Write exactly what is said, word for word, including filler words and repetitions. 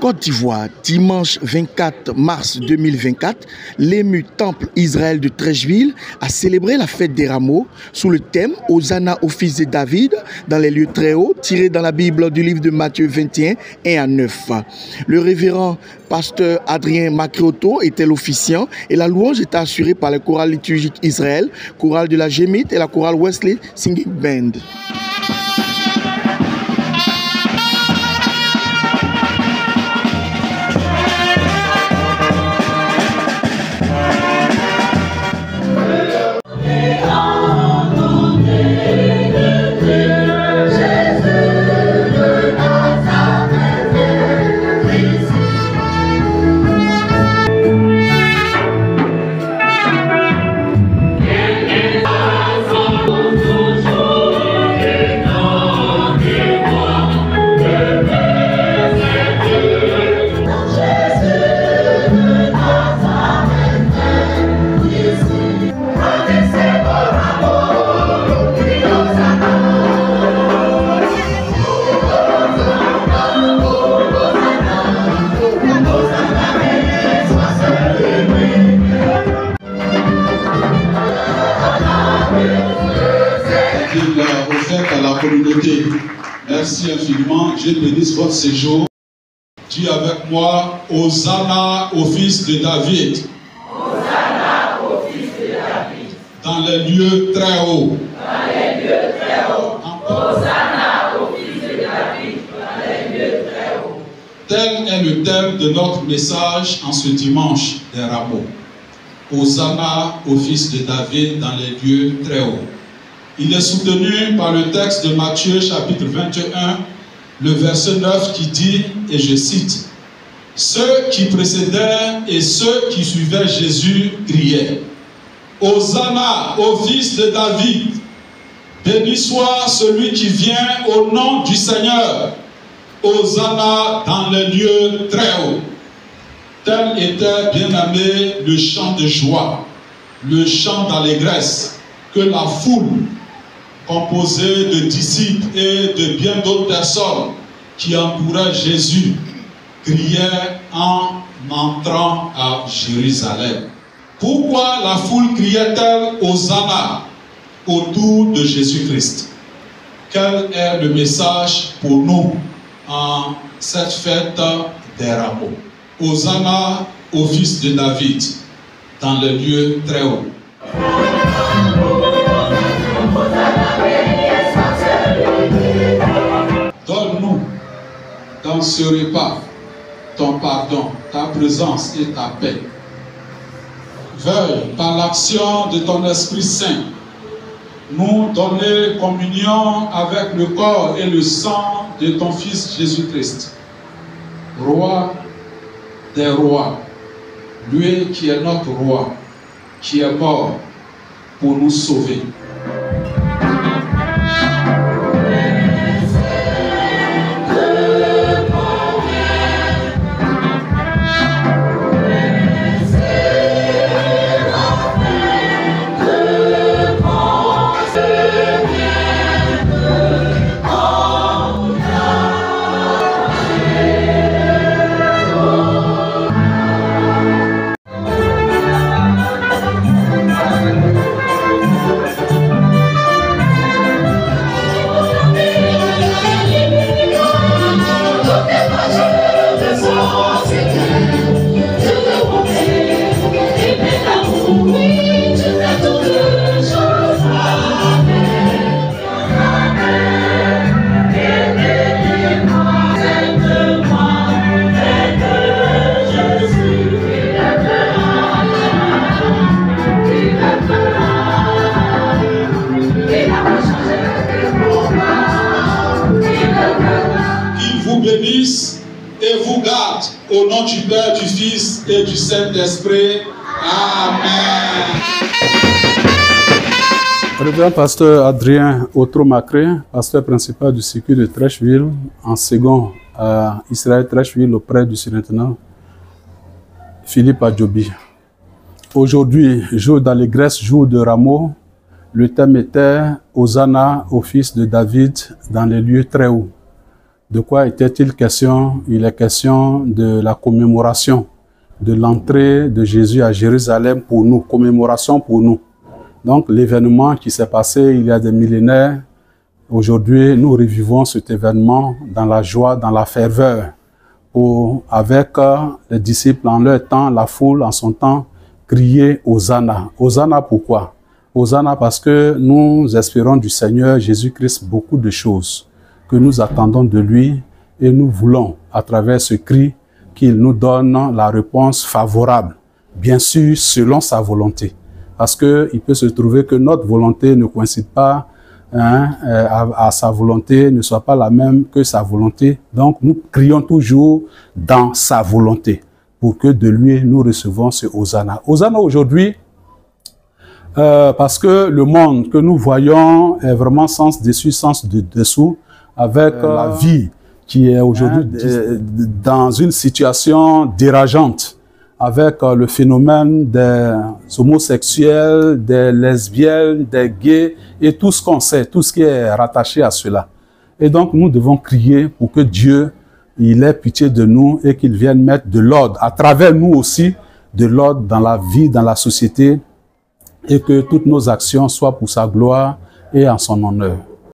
Côte d'Ivoire, dimanche vingt-quatre mars deux mille vingt-quatre, l'E M U Temple Israël de Treichville a célébré la fête des rameaux sous le thème « Hosanna au fils de David » dans les lieux très hauts, tiré dans la Bible du livre de Matthieu vingt et un, un à neuf. Le révérend pasteur Adrien Macroto était l'officiant et la louange était assurée par le choral liturgique Israël, chorale de la Gémite et la chorale Wesley Singing Band. À la communauté. Merci infiniment. Je bénisse votre séjour. Dis avec moi, Hosanna au fils de David. Hosanna au fils de David. Dans les lieux très hauts. Dans les lieux très hauts. Hosanna au fils de David. Dans les lieux très hauts. Tel est le thème de notre message en ce dimanche des rameaux. Hosanna au fils de David dans les lieux très hauts. Il est soutenu par le texte de Matthieu chapitre vingt et un, le verset neuf qui dit, et je cite, « Ceux qui précédaient et ceux qui suivaient Jésus criaient, « Hosanna au fils de David, béni soit celui qui vient au nom du Seigneur, Hosanna dans les lieux très hauts. » Tel était, bien aimé, le chant de joie, le chant d'allégresse que la foule composé de disciples et de bien d'autres personnes qui entouraient Jésus, criaient en entrant à Jérusalem. Pourquoi la foule criait-elle Hosanna autour de Jésus-Christ? Quel est le message pour nous en cette fête des rameaux? Hosanna au fils de David dans les lieux très hauts. Donne-nous dans ce repas ton pardon, ta présence et ta paix. Veuille, par l'action de ton Esprit Saint, nous donner communion avec le corps et le sang de ton Fils Jésus-Christ, Roi des rois, lui qui est notre roi, qui est mort pour nous sauver. Et vous garde au nom du Père, du Fils et du Saint-Esprit. Amen. Révérend pasteur Adrien Otro-Macré, pasteur principal du circuit de Treichville, en second à Israël Treichville auprès du surintendant Philippe Adjobi. Aujourd'hui, jour d'allégresse, jour de rameaux, le thème était Hosanna au fils de David dans les lieux très hauts. De quoi était-il question? Il est question de la commémoration de l'entrée de Jésus à Jérusalem pour nous, commémoration pour nous. Donc l'événement qui s'est passé il y a des millénaires, aujourd'hui nous revivons cet événement dans la joie, dans la ferveur, pour, avec euh, les disciples en leur temps, la foule en son temps, crier Hosanna. Hosanna pourquoi? Hosanna parce que nous espérons du Seigneur Jésus-Christ beaucoup de choses que nous attendons de lui et nous voulons à travers ce cri qu'il nous donne la réponse favorable, bien sûr selon sa volonté. Parce qu'il peut se trouver que notre volonté ne coïncide pas hein, à, à sa volonté, ne soit pas la même que sa volonté. Donc nous crions toujours dans sa volonté pour que de lui nous recevons ce Hosanna. Hosanna aujourd'hui, euh, parce que le monde que nous voyons est vraiment sens dessus, sens de dessous, avec euh, la vie qui est aujourd'hui hein, dans une situation dérangeante, avec euh, le phénomène des homosexuels, des lesbiennes, des gays, et tout ce qu'on sait, tout ce qui est rattaché à cela. Et donc, nous devons crier pour que Dieu, il ait pitié de nous et qu'il vienne mettre de l'ordre, à travers nous aussi, de l'ordre dans la vie, dans la société, et que toutes nos actions soient pour sa gloire et en son honneur.